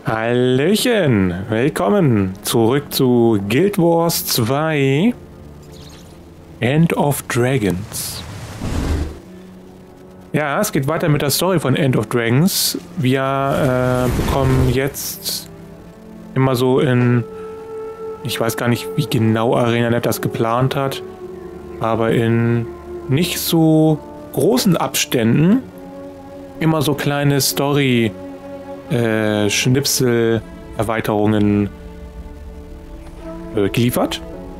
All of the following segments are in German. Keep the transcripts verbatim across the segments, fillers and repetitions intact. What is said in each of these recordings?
Hallöchen, willkommen zurück zu Guild Wars zwei End of Dragons. Ja, es geht weiter mit der Story von End of Dragons. Wir äh, bekommen jetzt immer so in, ich weiß gar nicht, wie genau ArenaNet das geplant hat, aber in nicht so großen Abständen immer so kleine Story Äh, Schnipsel, Erweiterungen äh, geliefert.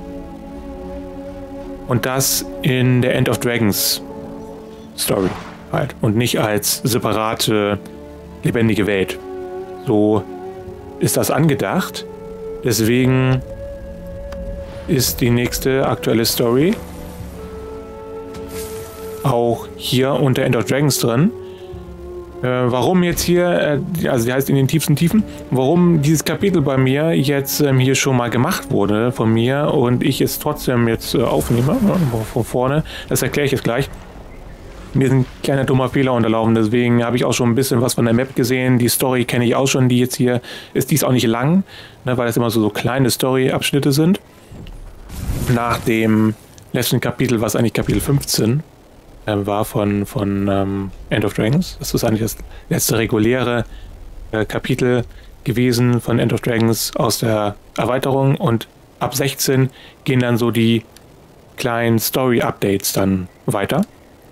Und das in der End of Dragons Story halt. Und nicht als separate, lebendige Welt. So ist das angedacht. Deswegen ist die nächste aktuelle Story auch hier unter End of Dragons drin. Äh, warum jetzt hier, äh, also die heißt in den tiefsten Tiefen, warum dieses Kapitel bei mir jetzt ähm, hier schon mal gemacht wurde von mir und ich es trotzdem jetzt äh, aufnehme, ne, von vorne, das erkläre ich jetzt gleich. Mir ist ein kleiner dummer Fehler unterlaufen, deswegen habe ich auch schon ein bisschen was von der Map gesehen. Die Story kenne ich auch schon, die jetzt hier ist, die ist auch nicht lang, ne, weil das immer so, so kleine Story-Abschnitte sind. Nach dem letzten Kapitel, was eigentlich Kapitel fünfzehn war von, von ähm, End of Dragons. Das ist eigentlich das letzte reguläre äh, Kapitel gewesen von End of Dragons aus der Erweiterung und ab sechzehn gehen dann so die kleinen Story-Updates dann weiter.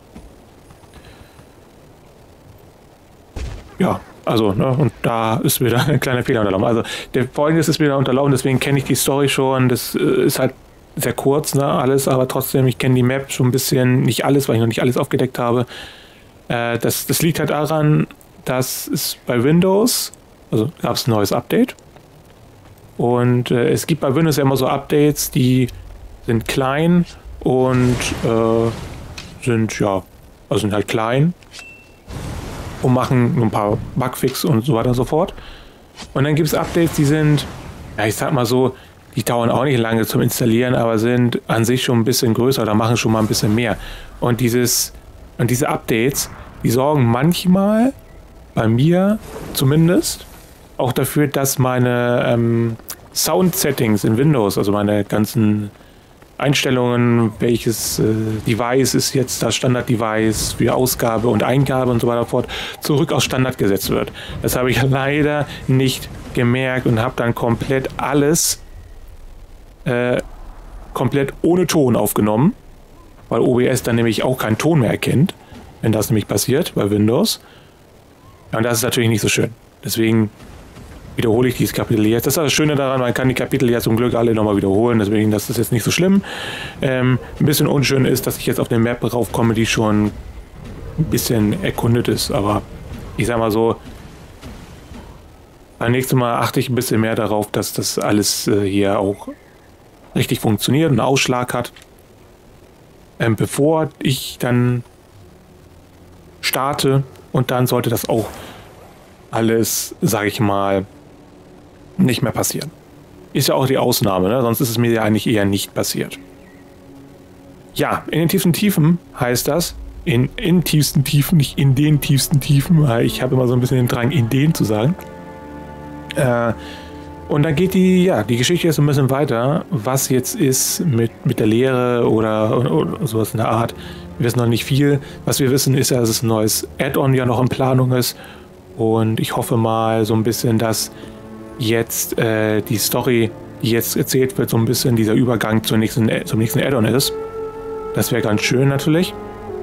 Ja, also, ne, und da ist wieder ein kleiner Fehler unterlaufen. Also, der Folgendes ist wieder unterlaufen, deswegen kenne ich die Story schon. Das äh, ist halt sehr kurz, ne, alles, aber trotzdem, ich kenne die Map schon ein bisschen, nicht alles, weil ich noch nicht alles aufgedeckt habe. Äh, das, das liegt halt daran, dass es bei Windows, also gab es ein neues Update. Und äh, es gibt bei Windows ja immer so Updates, die sind klein und äh, sind, ja, also sind halt klein und machen nur ein paar Bugfix und so weiter und so fort. Und dann gibt es Updates, die sind, ja, ich sag mal so, die dauern auch nicht lange zum Installieren, aber sind an sich schon ein bisschen größer oder machen schon mal ein bisschen mehr. Und dieses und diese Updates, die sorgen manchmal, bei mir zumindest, auch dafür, dass meine ähm, Sound-Settings in Windows, also meine ganzen Einstellungen, welches äh, Device ist jetzt das Standard-Device für Ausgabe und Eingabe und so weiter fort, zurück auf Standard gesetzt wird. Das habe ich leider nicht gemerkt und habe dann komplett alles Äh, komplett ohne Ton aufgenommen, weil O B S dann nämlich auch keinen Ton mehr erkennt, wenn das nämlich passiert bei Windows. Ja, und das ist natürlich nicht so schön. Deswegen wiederhole ich dieses Kapitel jetzt. Das ist das Schöne daran, man kann die Kapitel ja zum Glück alle nochmal wiederholen, deswegen das ist jetzt nicht so schlimm. Ähm, ein bisschen unschön ist, dass ich jetzt auf eine Map raufkomme, die schon ein bisschen erkundet ist, aber ich sag mal so, beim nächsten Mal achte ich ein bisschen mehr darauf, dass das alles äh, hier auch richtig funktioniert und einen Ausschlag hat. Ähm, bevor ich dann starte und dann sollte das auch alles, sage ich mal, nicht mehr passieren. Ist ja auch die Ausnahme, ne? Sonst ist es mir ja eigentlich eher nicht passiert. Ja, in den tiefsten Tiefen heißt das, in, in tiefsten Tiefen, nicht in den tiefsten Tiefen, weil ich habe immer so ein bisschen den Drang, in den zu sagen. Äh, Und dann geht die, ja, die Geschichte jetzt ein bisschen weiter, was jetzt ist mit, mit der Lehre oder, oder, oder sowas in der Art. Wir wissen noch nicht viel. Was wir wissen ist ja, dass es ein neues Add-on ja noch in Planung ist. Und ich hoffe mal so ein bisschen, dass jetzt äh, die Story, die jetzt erzählt wird, so ein bisschen dieser Übergang zur nächsten, zum nächsten Add-on ist. Das wäre ganz schön natürlich.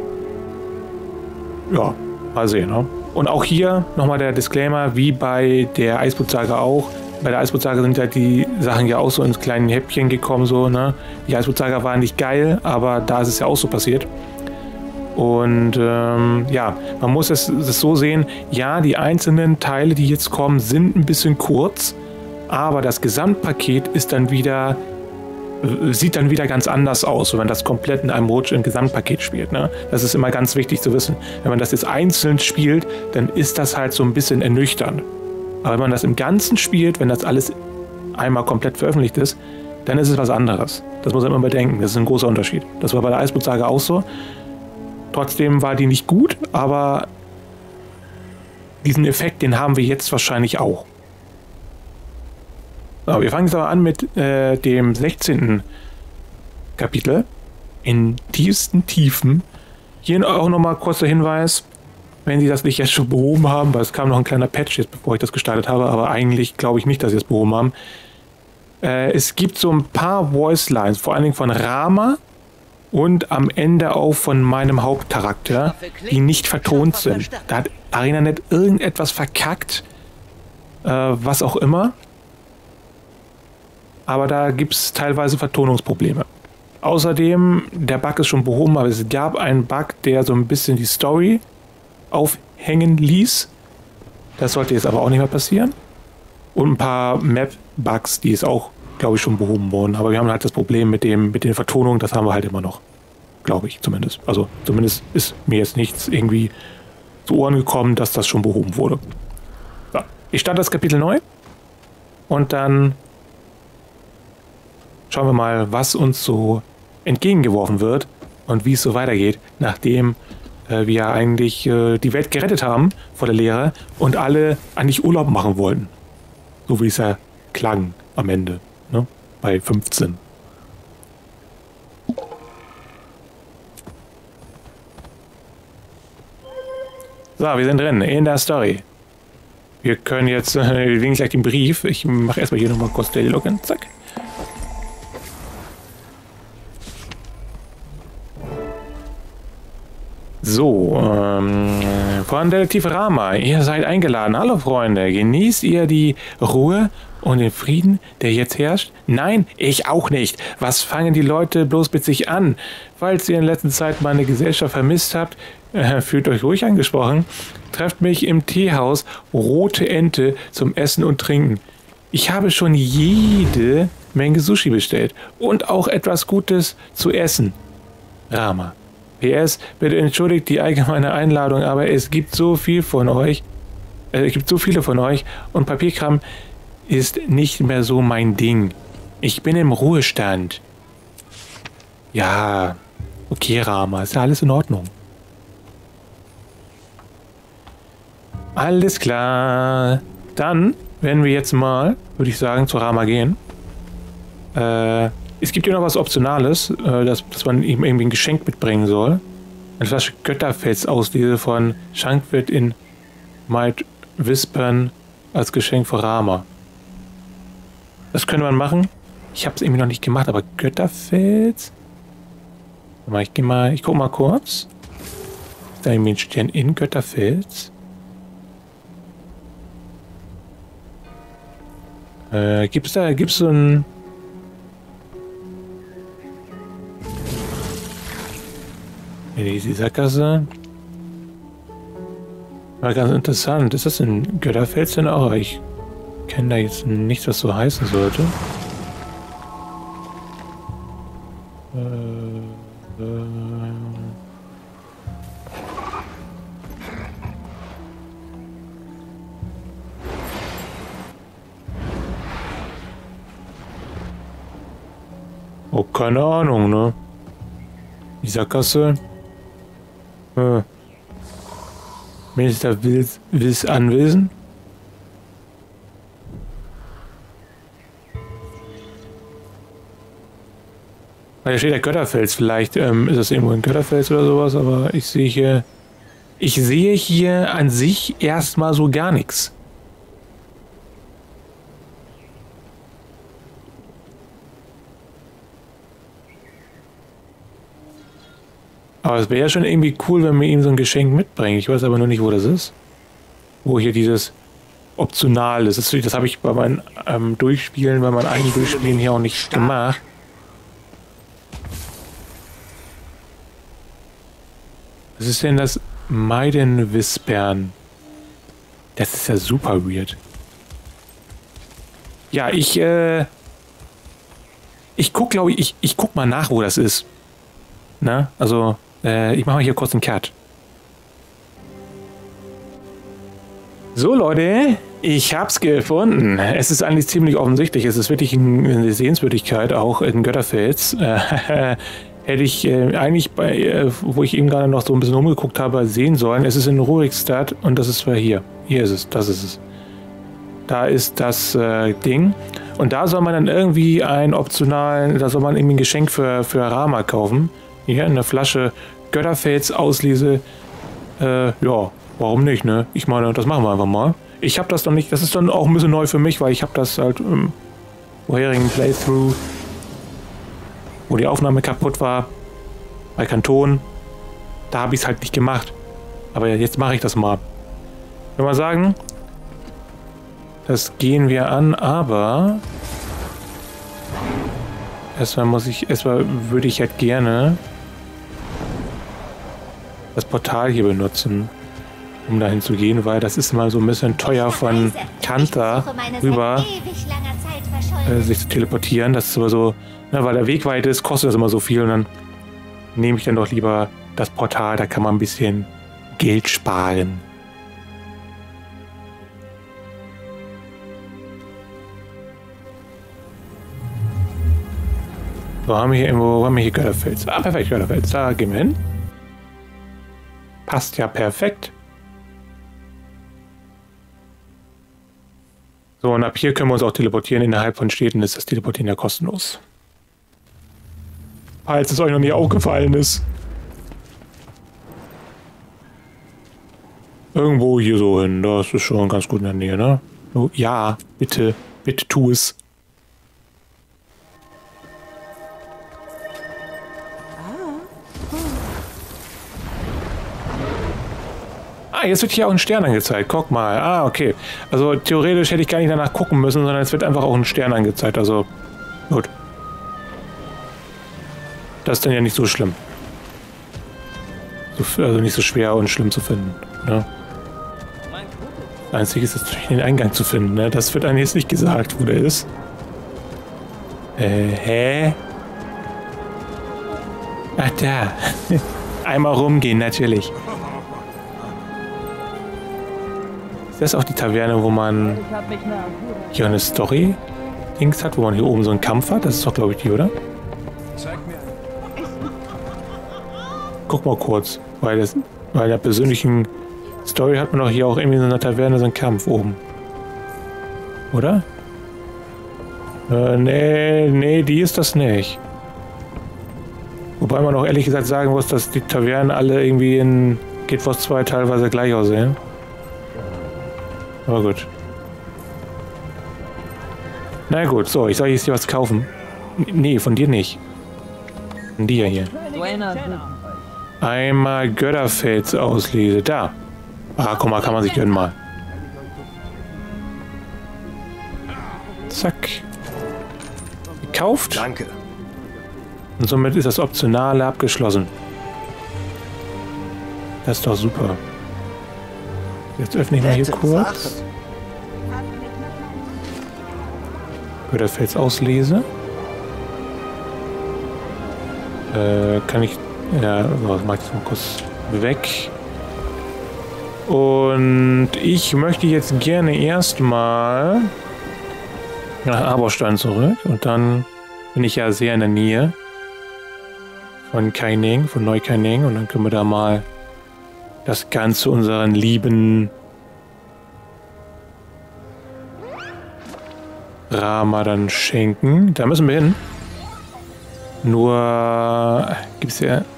Ja, mal sehen, ne? Und auch hier nochmal der Disclaimer, wie bei der Eisboot-Saga auch. Bei der Eisboot-Saga sind halt die Sachen ja auch so ins kleinen Häppchen gekommen, so, ne? Die Eisboot-Saga war nicht geil, aber da ist es ja auch so passiert. Und ähm, ja, man muss es, es so sehen, ja, die einzelnen Teile, die jetzt kommen, sind ein bisschen kurz, aber das Gesamtpaket ist dann wieder, sieht dann wieder ganz anders aus, wenn man das komplett in einem Rutsch im Gesamtpaket spielt, ne? Das ist immer ganz wichtig zu wissen. Wenn man das jetzt einzeln spielt, dann ist das halt so ein bisschen ernüchternd. Aber wenn man das im Ganzen spielt, wenn das alles einmal komplett veröffentlicht ist, dann ist es was anderes. Das muss man immer bedenken. Das ist ein großer Unterschied. Das war bei der Eisboot-Saga auch so. Trotzdem war die nicht gut, aber diesen Effekt, den haben wir jetzt wahrscheinlich auch. So, wir fangen jetzt aber an mit äh, dem sechzehnten Kapitel. In tiefsten Tiefen. Hier auch nochmal kurzer Hinweis, wenn Sie das nicht jetzt schon behoben haben, weil es kam noch ein kleiner Patch jetzt, bevor ich das gestartet habe, aber eigentlich glaube ich nicht, dass Sie es behoben haben. Äh, es gibt so ein paar Voice Lines, vor allen Dingen von Rama und am Ende auch von meinem Hauptcharakter, die nicht vertont sind. Da hat ArenaNet irgendetwas verkackt, äh, was auch immer. Aber da gibt es teilweise Vertonungsprobleme. Außerdem, der Bug ist schon behoben, aber es gab einen Bug, der so ein bisschen die Story aufhängen ließ. Das sollte jetzt aber auch nicht mehr passieren. Und ein paar Map-Bugs, die ist auch, glaube ich, schon behoben worden. Aber wir haben halt das Problem mit dem, mit den Vertonungen, das haben wir halt immer noch. Glaube ich zumindest. Also zumindest ist mir jetzt nichts irgendwie zu Ohren gekommen, dass das schon behoben wurde. So, ich starte das Kapitel neu. Und dann schauen wir mal, was uns so entgegengeworfen wird und wie es so weitergeht, nachdem äh, wir eigentlich äh, die Welt gerettet haben vor der Leere und alle eigentlich Urlaub machen wollten. So wie es ja klang am Ende, ne? Bei fünfzehn. So, wir sind drin in der Story. Wir können jetzt, äh, wir legen gleich den Brief. Ich mache erstmal hier nochmal kurz Daily Login. Zack. So, ähm, von Detektiv Rama, ihr seid eingeladen. Hallo Freunde, genießt ihr die Ruhe und den Frieden, der jetzt herrscht? Nein, ich auch nicht. Was fangen die Leute bloß mit sich an? Falls ihr in letzter Zeit meine Gesellschaft vermisst habt, äh, fühlt euch ruhig angesprochen. Trefft mich im Teehaus Rote Ente zum Essen und Trinken. Ich habe schon jede Menge Sushi bestellt und auch etwas Gutes zu essen. Rama. P S, bitte entschuldigt die allgemeine Einladung, aber es gibt so viel von euch, äh, es gibt so viele von euch und Papierkram ist nicht mehr so mein Ding. Ich bin im Ruhestand. Ja, okay, Rama, ist ja alles in Ordnung. Alles klar. Dann werden wir jetzt mal, würde ich sagen, zu Rama gehen. Äh... Es gibt ja noch was Optionales, äh, dass, dass man ihm irgendwie ein Geschenk mitbringen soll. Eine Flasche Götterfelsauslese von Schankwirt in Might Whispern als Geschenk für Rama. Das könnte man machen. Ich habe es irgendwie noch nicht gemacht, aber Götterfels? Ich gehe mal, ich guck mal kurz. Ist da irgendwie ein Stern in Götterfels? Äh, gibt es da, gibt es so ein... Die Sackgasse. War ganz interessant. Ist das in Götterfels denn auch? Aber ich kenne da jetzt nichts, was so heißen sollte. Äh, äh. Oh, keine Ahnung, ne? Die Sackgasse. Äh. Minister Wills, Wills Anwesen. Da steht der Götterfels. Vielleicht ähm, ist das irgendwo in Götterfels oder sowas, aber ich sehe hier. Ich sehe hier an sich erstmal so gar nichts. Aber es wäre ja schon irgendwie cool, wenn wir ihm so ein Geschenk mitbringen. Ich weiß aber nur nicht, wo das ist. Wo hier dieses optional ist. Das, das habe ich bei meinen ähm, Durchspielen, bei meinen eigenen Durchspielen hier auch nicht gemacht. Was ist denn das Meidenwispern? Das ist ja super weird. Ja, ich, äh... Ich guck, glaube ich, ich, ich guck mal nach, wo das ist. Na, also... Ich mache mal hier kurz einen Cut. So Leute, ich hab's gefunden. Es ist eigentlich ziemlich offensichtlich. Es ist wirklich eine Sehenswürdigkeit, auch in Götterfels. Äh, hätte ich äh, eigentlich, bei, äh, wo ich eben gerade noch so ein bisschen rumgeguckt habe, sehen sollen. Es ist in Rurikstadt und das ist zwar hier. Hier ist es, das ist es. Da ist das äh, Ding. Und da soll man dann irgendwie ein optional, da soll man irgendwie ein Geschenk für, für Rama kaufen. Hier eine Flasche Götterfels Auslese. Äh, ja, warum nicht, ne? Ich meine, das machen wir einfach mal. Ich habe das noch nicht, das ist dann auch ein bisschen neu für mich, weil ich habe das halt im vorherigen Playthrough, wo die Aufnahme kaputt war, bei Kanton, da habe ich es halt nicht gemacht. Aber jetzt mache ich das mal. Ich will mal sagen, das gehen wir an, aber erstmal muss ich, erstmal würde ich halt gerne das Portal hier benutzen, um dahin zu gehen, weil das ist mal so ein bisschen teuer von Kanta rüber äh, sich zu teleportieren. Das ist aber so, ne, weil der Weg weit ist, kostet das immer so viel und dann nehme ich dann doch lieber das Portal, da kann man ein bisschen Geld sparen. So, haben wir hier irgendwo, haben wir hier Götterfels. Ah, perfekt, Götterfels. Da gehen wir hin. Passt ja perfekt. So, und ab hier können wir uns auch teleportieren. Innerhalb von Städten ist das Teleportieren ja kostenlos. Falls es euch noch nie aufgefallen ist. Irgendwo hier so hin. Das ist schon ganz gut in der Nähe, ne? Oh, ja, bitte, bitte tu es. Ah, jetzt wird hier auch ein Stern angezeigt. Guck mal. Ah, okay. Also theoretisch hätte ich gar nicht danach gucken müssen, sondern es wird einfach auch ein Stern angezeigt. Also, gut. Das ist dann ja nicht so schlimm. So, also nicht so schwer und schlimm zu finden. Ne? Einzig ist es natürlich den Eingang zu finden. Ne? Das wird einem jetzt nicht gesagt, wo der ist. Äh, hä? Ach, da. Einmal rumgehen, natürlich. Ist das auch die Taverne, wo man hier eine Story-Dings hat, wo man hier oben so einen Kampf hat? Das ist doch, glaube ich, die, oder? Guck mal kurz, weil das, bei der persönlichen Story hat man doch hier auch irgendwie in einer Taverne so einen Kampf oben. Oder? Äh, nee, nee, die ist das nicht. Wobei man auch ehrlich gesagt sagen muss, dass die Tavernen alle irgendwie in Guild Wars zwei teilweise gleich aussehen. Aber gut. Na gut, so, ich soll jetzt hier was kaufen. Nee, von dir nicht. Von dir hier. Einmal Götterfels auslese. Da. Ah, guck mal, kann man sich gönnen mal. Zack. Gekauft. Danke. Und somit ist das Optionale abgeschlossen. Das ist doch super. Jetzt öffne ich mal hier kurz. Götterfels auslese. Äh, kann ich... Ja, was mach ich das mal kurz weg. Und ich möchte jetzt gerne erstmal nach Arborstein zurück. Und dann bin ich ja sehr in der Nähe von Kaining, von Neu-Kaining. Und dann können wir da mal das Ganze unseren lieben Rama dann schenken. Da müssen wir hin. Nur gibt es ja...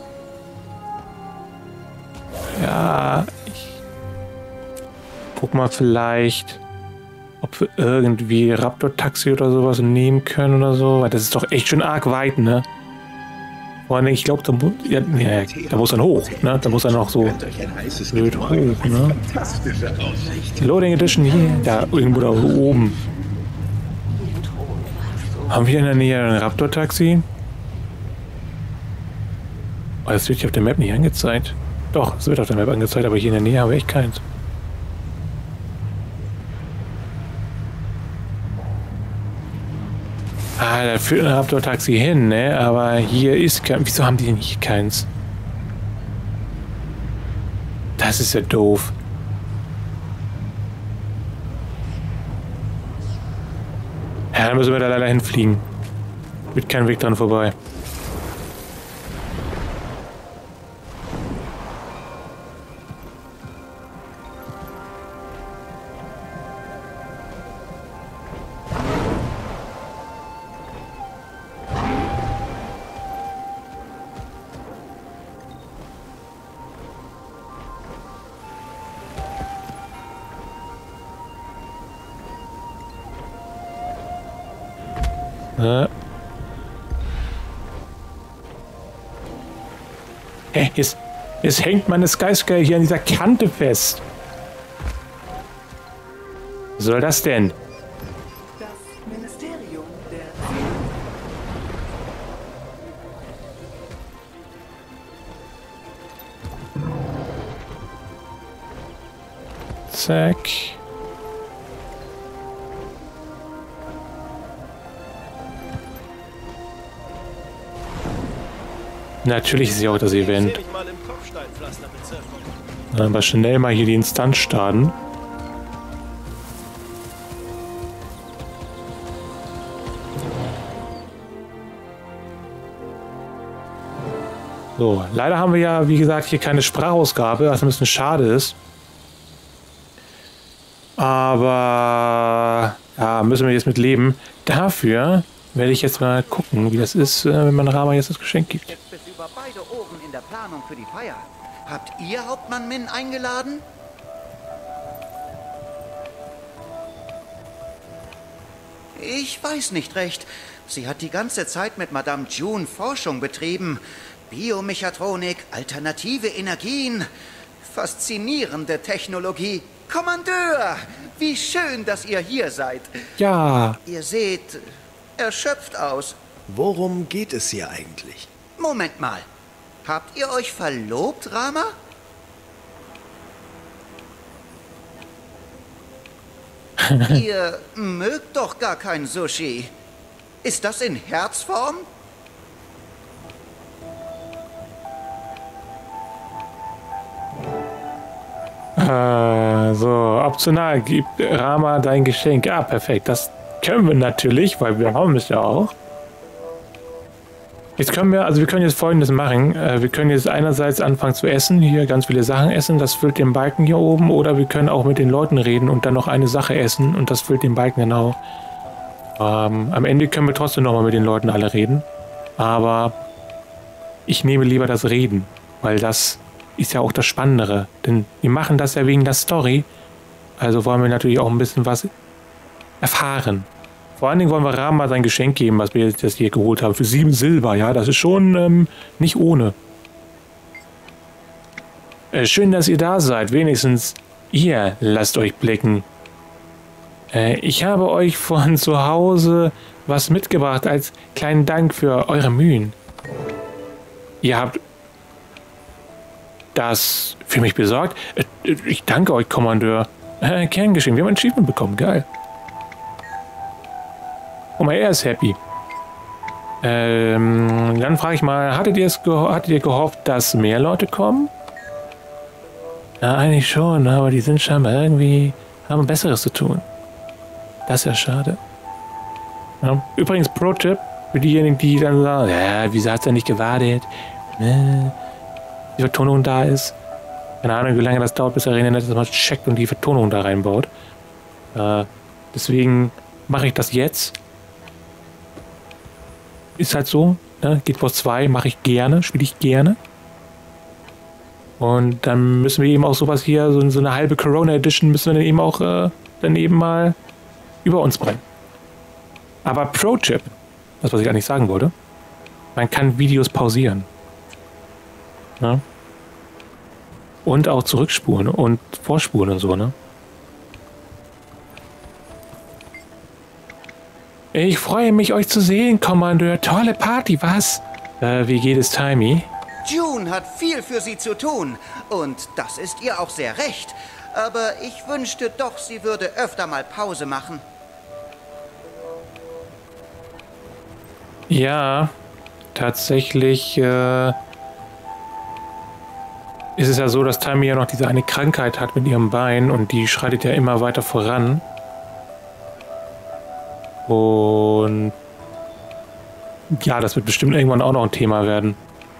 Ja, ich guck mal vielleicht, ob wir irgendwie Raptor-Taxi oder sowas nehmen können oder so. Weil das ist doch echt schon arg weit, ne? Freunde, ich glaube, da, mu ja, ja, da muss dann hoch, ne? Da muss dann noch so blöd hoch, ne? Loading Edition hier, da irgendwo da oben. Haben wir in der Nähe ein Raptor-Taxi? Oh, das wird hier auf der Map nicht angezeigt. Doch, es wird auf der Map angezeigt, aber hier in der Nähe habe ich echt keins. Ah, da führt ein Raptor-Taxi hin, ne? Aber hier ist kein... Wieso haben die denn hier keins? Das ist ja doof. Ja, dann müssen wir da leider hinfliegen. Wird kein Weg dran vorbei. Äh. Hey, jetzt, jetzt hängt meine Skyscale hier an dieser Kante fest. Was soll das denn? Das Ministerium der Zack. Natürlich ist ja auch das Event. Dann aber schnell mal hier die Instanz starten. So, leider haben wir ja, wie gesagt, hier keine Sprachausgabe, was ein bisschen schade ist. Aber ja, müssen wir jetzt mit leben. Dafür werde ich jetzt mal gucken, wie das ist, wenn man Rama jetzt das Geschenk gibt. Jetzt bis über beide Ohren in der Planung für die Feier. Habt ihr Hauptmann Min eingeladen? Ich weiß nicht recht. Sie hat die ganze Zeit mit Madame June Forschung betrieben. Biomechatronik, alternative Energien, faszinierende Technologie. Kommandeur, wie schön, dass ihr hier seid. Ja. Ihr seht erschöpft aus. Worum geht es hier eigentlich? Moment mal. Habt ihr euch verlobt, Rama? Ihr mögt doch gar kein Sushi. Ist das in Herzform? Äh, so, optional gibt Rama dein Geschenk. Ah, perfekt. Das können wir natürlich, weil wir haben es ja auch. Jetzt können wir, also wir können jetzt Folgendes machen. Äh, wir können jetzt einerseits anfangen zu essen, hier ganz viele Sachen essen, das füllt den Balken hier oben. Oder wir können auch mit den Leuten reden und dann noch eine Sache essen und das füllt den Balken genau. Ähm, am Ende können wir trotzdem nochmal mit den Leuten alle reden. Aber ich nehme lieber das Reden, weil das ist ja auch das Spannendere. Denn wir machen das ja wegen der Story. Also wollen wir natürlich auch ein bisschen was erfahren. Vor allen Dingen wollen wir Rama sein Geschenk geben, was wir jetzt hier geholt haben. Für sieben Silber, ja, das ist schon ähm, nicht ohne. Äh, schön, dass ihr da seid. Wenigstens ihr lasst euch blicken. Äh, ich habe euch von zu Hause was mitgebracht als kleinen Dank für eure Mühen. Ihr habt das für mich besorgt. Äh, ich danke euch, Kommandeur. Äh, Kerngeschehen, wir haben ein Achievement bekommen, geil. Guck mal, er ist happy. Ähm, dann frage ich mal, hattet ihr, es hattet ihr gehofft, dass mehr Leute kommen? Ja, eigentlich schon, aber die sind scheinbar irgendwie, haben Besseres zu tun. Das ist ja schade. Ja, übrigens, Pro-Tipp, für diejenigen, die dann sagen, ja, wieso hat er nicht gewartet? Ne, die Vertonung da ist. Keine Ahnung, wie lange das dauert, bis Arena das mal checkt und die Vertonung da reinbaut. Äh, deswegen mache ich das jetzt. Ist halt so, ne? Guild Wars zwei mache ich gerne, spiele ich gerne. Und dann müssen wir eben auch sowas hier, so, so eine halbe Corona Edition, müssen wir dann eben auch äh, dann eben mal über uns bringen. Aber Pro-Tip, das was ich eigentlich sagen wollte, man kann Videos pausieren. Ne? Und auch zurückspulen und vorspulen und so, ne? Ich freue mich, euch zu sehen, Kommandeur. Tolle Party, was? Äh, wie geht es, Timey? June hat viel für sie zu tun. Und das ist ihr auch sehr recht. Aber ich wünschte doch, sie würde öfter mal Pause machen. Ja, tatsächlich äh, ist es ja so, dass Timey ja noch diese eine Krankheit hat mit ihrem Bein und die schreitet ja immer weiter voran. Und ja, das wird bestimmt irgendwann auch noch ein Thema werden.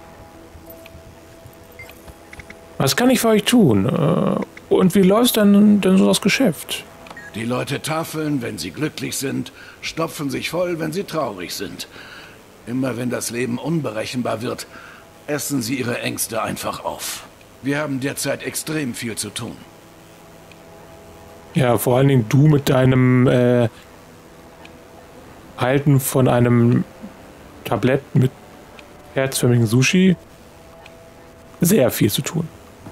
Was kann ich für euch tun? Und wie läuft denn, denn so das Geschäft? Die Leute tafeln, wenn sie glücklich sind, stopfen sich voll, wenn sie traurig sind. Immer wenn das Leben unberechenbar wird, essen sie ihre Ängste einfach auf. Wir haben derzeit extrem viel zu tun. Ja, vor allen Dingen du mit deinem äh, Halten von einem Tablett mit herzförmigen Sushi sehr viel zu tun.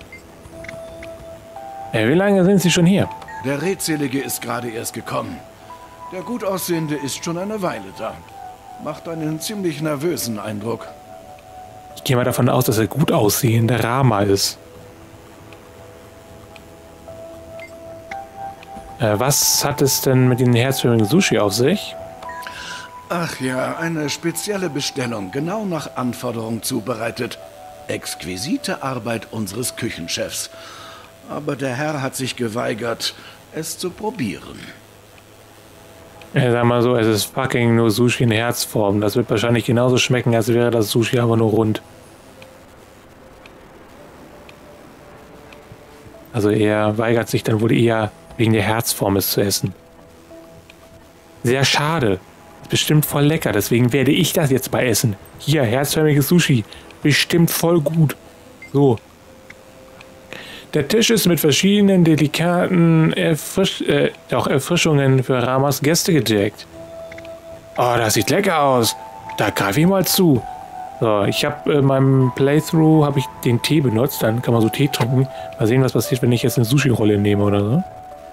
Ja, wie lange sind Sie schon hier? Der Redselige ist gerade erst gekommen. Der Gutaussehende ist schon eine Weile da. Macht einen ziemlich nervösen Eindruck. Ich gehe mal davon aus, dass er gut aussehender Rama ist. Äh, was hat es denn mit den herzförmigen Sushi auf sich? Ach ja, eine spezielle Bestellung, genau nach Anforderung zubereitet. Exquisite Arbeit unseres Küchenchefs. Aber der Herr hat sich geweigert, es zu probieren. Ja, sag mal so, es ist fucking nur Sushi in Herzform. Das wird wahrscheinlich genauso schmecken, als wäre das Sushi aber nur rund. Also er weigert sich dann wohl eher wegen der Herzform es zu essen. Sehr schade. Ist bestimmt voll lecker, deswegen werde ich das jetzt mal essen. Hier, herzförmiges Sushi. Bestimmt voll gut. So. Der Tisch ist mit verschiedenen delikaten Erfrisch äh, auch Erfrischungen für Ramas Gäste gedeckt. Oh, das sieht lecker aus. Da greife ich mal zu. So, ich habe in meinem Playthrough habe ich den Tee benutzt. Dann kann man so Tee trinken. Mal sehen, was passiert, wenn ich jetzt eine Sushi-Rolle nehme oder so.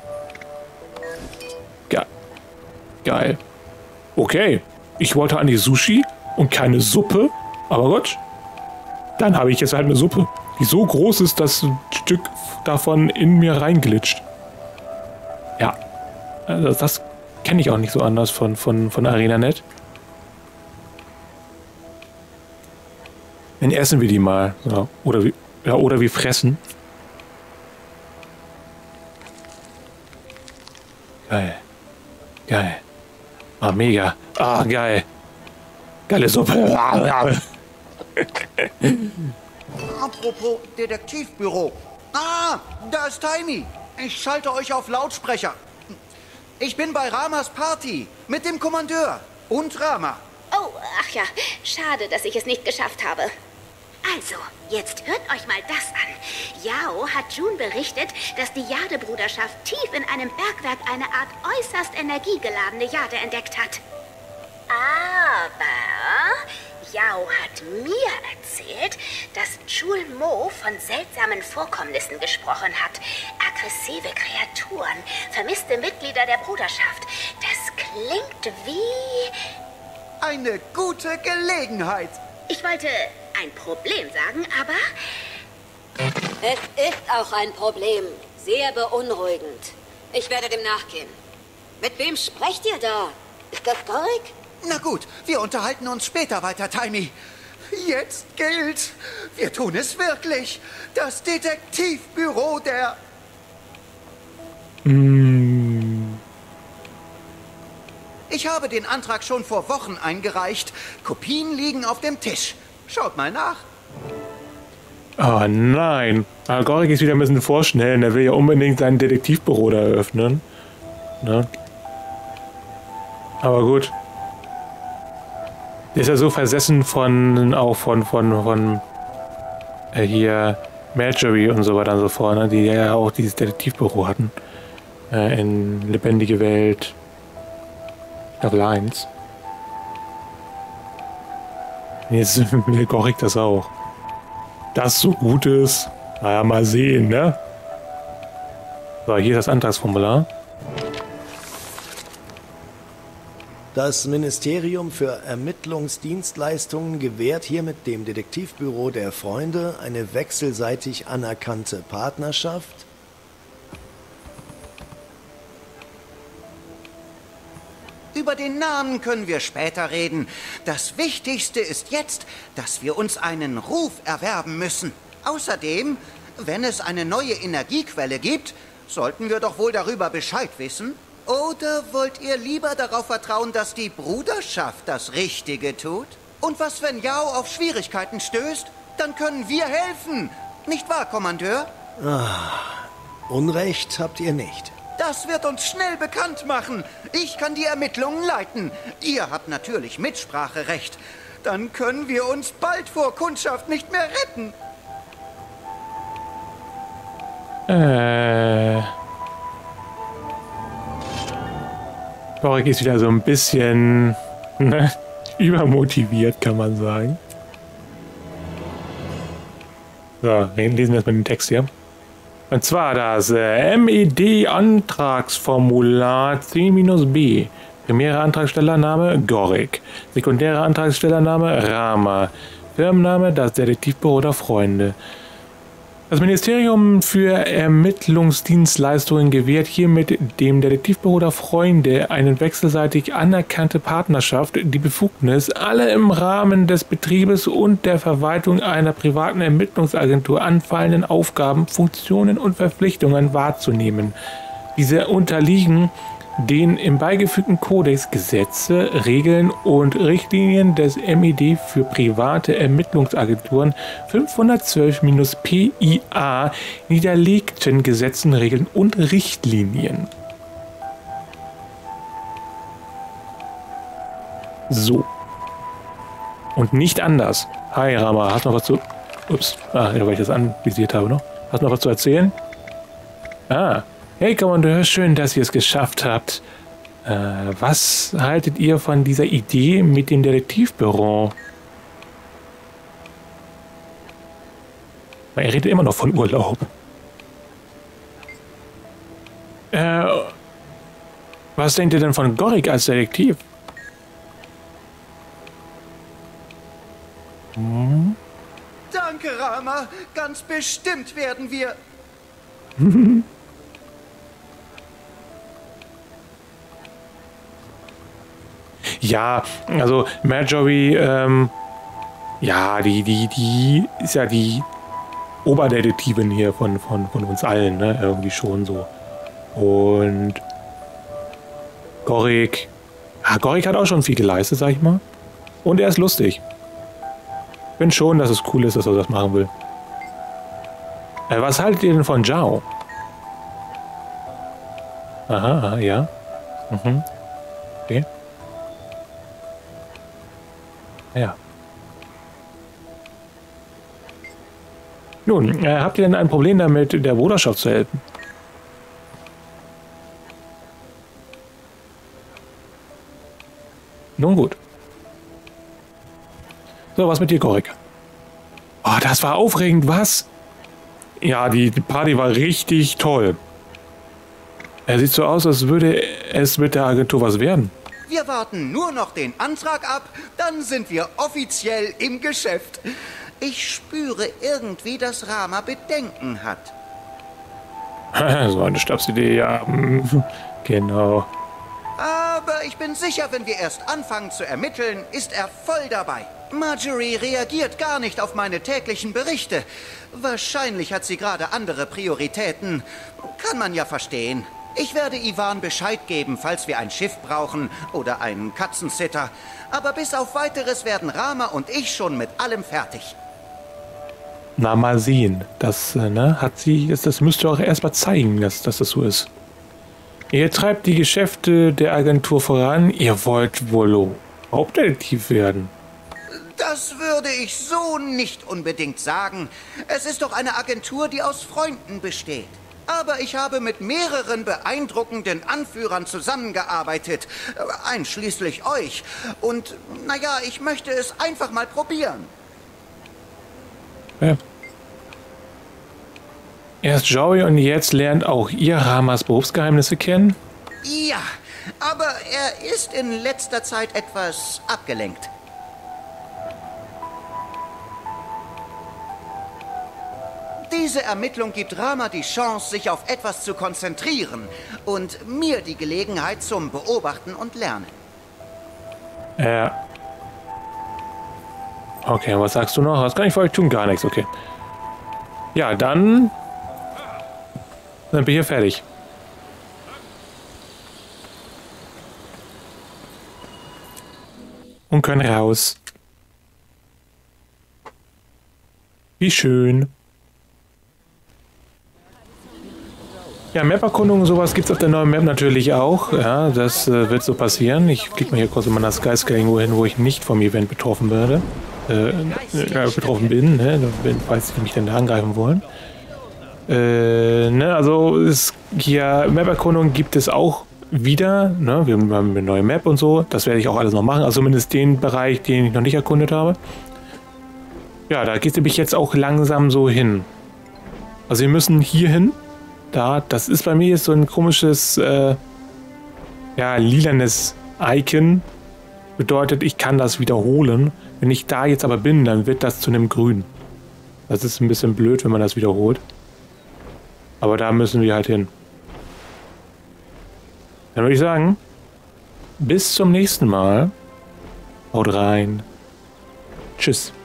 Ge Geil. Okay. Ich wollte an die Sushi und keine Suppe. Aber gut. Dann habe ich jetzt halt eine Suppe, die so groß ist, dass ein Stück davon in mir reinglitscht. Ja. Also das kenne ich auch nicht so anders von, von, von ArenaNet. Dann essen wir die mal. Ja, oder, wir, ja, oder wir fressen. Geil. Geil. Ah, mega. Ah, geil. Geile Suppe. Apropos Detektivbüro. Ah, da ist Taimi. Ich schalte euch auf Lautsprecher. Ich bin bei Ramas Party mit dem Kommandeur und Rama. Oh, ach ja, schade, dass ich es nicht geschafft habe. Also, jetzt hört euch mal das an. Yao hat June berichtet, dass die Jade-Bruderschaft tief in einem Bergwerk eine Art äußerst energiegeladene Jade entdeckt hat. Aber Yao hat mir erzählt, dass Jul Mo von seltsamen Vorkommnissen gesprochen hat. Aggressive Kreaturen, vermisste Mitglieder der Bruderschaft. Das klingt wie... Eine gute Gelegenheit. Ich wollte ein Problem sagen, aber... Es ist auch ein Problem. Sehr beunruhigend. Ich werde dem nachgehen. Mit wem sprecht ihr da? Ist das Gorik? Na gut, wir unterhalten uns später weiter, Taimi. Jetzt gilt, wir tun es wirklich. Das Detektivbüro der... Mm. Ich habe den Antrag schon vor Wochen eingereicht. Kopien liegen auf dem Tisch. Schaut mal nach. Oh nein. Ah, Gorik ist wieder ein bisschen vorschnell. Er will ja unbedingt sein Detektivbüro da eröffnen. Ne? Aber gut. Der ist ja so versessen von, auch von, von, von äh, hier Marjorie und so weiter und so fort, ne? Die ja auch dieses Detektivbüro hatten. Äh, in Lebendige Welt. Level eins. Jetzt will Gorik das auch. Das so gut ist. Naja, mal sehen, ne? So, hier ist das Antragsformular. Das Ministerium für Ermittlungsdienstleistungen gewährt hiermit dem Detektivbüro der Freunde eine wechselseitig anerkannte Partnerschaft. Über den Namen können wir später reden. Das Wichtigste ist jetzt, dass wir uns einen Ruf erwerben müssen. Außerdem, wenn es eine neue Energiequelle gibt, sollten wir doch wohl darüber Bescheid wissen. Oder wollt ihr lieber darauf vertrauen, dass die Bruderschaft das Richtige tut? Und was, wenn Yao auf Schwierigkeiten stößt? Dann können wir helfen. Nicht wahr, Kommandeur? Ah, Unrecht habt ihr nicht. Das wird uns schnell bekannt machen. Ich kann die Ermittlungen leiten. Ihr habt natürlich Mitspracherecht. Dann können wir uns bald vor Kundschaft nicht mehr retten. Äh... Gorik ist wieder so ein bisschen ne, übermotiviert, kann man sagen. So, lesen wir erstmal den Text hier. Und zwar das äh, M E D-Antragsformular C B. Primärer Antragstellername Gorik. Sekundärer Antragstellername Rama. Firmenname das Detektivbüro der Freunde. Das Ministerium für Ermittlungsdienstleistungen gewährt hiermit dem Detektivbüro der Freunde eine wechselseitig anerkannte Partnerschaft, die Befugnis, alle im Rahmen des Betriebes und der Verwaltung einer privaten Ermittlungsagentur anfallenden Aufgaben, Funktionen und Verpflichtungen wahrzunehmen. Diese unterliegen den im beigefügten Kodex Gesetze, Regeln und Richtlinien des M E D für private Ermittlungsagenturen fünfhundertzwölf P I A niederlegten Gesetzen, Regeln und Richtlinien. So. Und nicht anders. Hi Rama, hast du noch was zu... Ups, ah, weil ich das anvisiert habe noch. Hast du noch was zu erzählen? Ah. Hey Kommandeur, schön, dass ihr es geschafft habt. Äh, was haltet ihr von dieser Idee mit dem Detektivbüro? Er redet immer noch von Urlaub. Äh, was denkt ihr denn von Gorik als Detektiv? Hm? Danke, Rama. Ganz bestimmt werden wir... Ja, also Marjorie, ähm, ja, die, die, die ist ja die Oberdetektivin hier von, von, von uns allen, ne? Irgendwie schon so. Und Gorik, ja, Gorik hat auch schon viel geleistet, sag ich mal. Und er ist lustig. Ich finde schon, dass es cool ist, dass er das machen will. Äh, was haltet ihr denn von Zhao? Aha, aha, ja. Mhm. Okay. Ja. Nun, äh, habt ihr denn ein Problem damit, der Bruderschaft zu helfen? Nun gut. So, was mit dir, Gorik? Oh, das war aufregend, was? Ja, die Party war richtig toll. Er sieht so aus, als würde es mit der Agentur was werden. Wir warten nur noch den Antrag ab, dann sind wir offiziell im Geschäft. Ich spüre irgendwie, dass Rama Bedenken hat. So eine Stabsidee, ja. Genau. Aber ich bin sicher, wenn wir erst anfangen zu ermitteln, ist er voll dabei. Marjorie reagiert gar nicht auf meine täglichen Berichte. Wahrscheinlich hat sie gerade andere Prioritäten. Kann man ja verstehen. Ich werde Ivan Bescheid geben, falls wir ein Schiff brauchen oder einen Katzensitter. Aber bis auf Weiteres werden Rama und ich schon mit allem fertig. Na, mal sehen. Das, ne, hat sie, das, das müsst ihr auch erst mal zeigen, dass, dass das so ist. Ihr treibt die Geschäfte der Agentur voran. Ihr wollt wohl Hauptdetektiv werden. Das würde ich so nicht unbedingt sagen. Es ist doch eine Agentur, die aus Freunden besteht. Aber ich habe mit mehreren beeindruckenden Anführern zusammengearbeitet, einschließlich euch. Und, naja, ich möchte es einfach mal probieren. Ja. Erst Joey und jetzt lernt auch ihr Ramas Berufsgeheimnisse kennen? Ja, aber er ist in letzter Zeit etwas abgelenkt. Diese Ermittlung gibt Rama die Chance, sich auf etwas zu konzentrieren und mir die Gelegenheit zum Beobachten und Lernen. Ja. Okay, was sagst du noch? Was kann ich für euch tun? Gar nichts, okay. Ja, dann sind wir hier fertig. Und können raus. Wie schön. Ja, Map-Erkundung und sowas gibt es auf der neuen Map natürlich auch. Ja, das äh, wird so passieren. Ich klicke mal hier kurz in meiner Skyscale irgendwo hin, wo ich nicht vom Event betroffen werde. Äh, äh, betroffen bin, ne? Falls sie mich dann da angreifen wollen. Äh, ne, also ist hier Map-Erkundung gibt es auch wieder. Ne? Wir haben eine neue Map und so. Das werde ich auch alles noch machen. Also zumindest den Bereich, den ich noch nicht erkundet habe. Ja, da geht es nämlich jetzt auch langsam so hin. Also wir müssen hier hin. Da, das ist bei mir jetzt so ein komisches, äh, ja, lilanes Icon. Bedeutet, ich kann das wiederholen. Wenn ich da jetzt aber bin, dann wird das zu einem Grün. Das ist ein bisschen blöd, wenn man das wiederholt. Aber da müssen wir halt hin. Dann würde ich sagen, bis zum nächsten Mal. Haut rein. Tschüss.